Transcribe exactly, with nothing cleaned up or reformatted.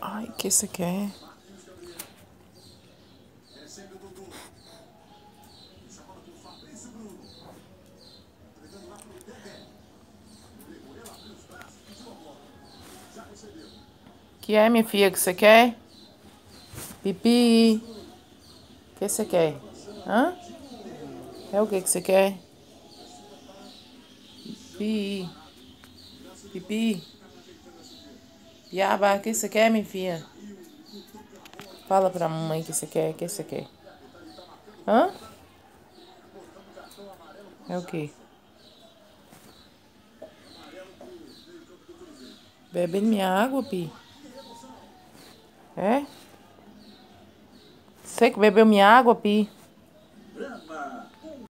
Ai, o que você quer? Que é, minha filha, que você quer? Pipi. O que você quer? Hã? É o que que você quer? Pipi. Pipi. Piaba, o que você quer, minha filha? Fala pra mamãe o que você quer, o que você quer? Hã? É o quê? Bebendo minha água, Pi? É? Você que bebeu minha água, Pi?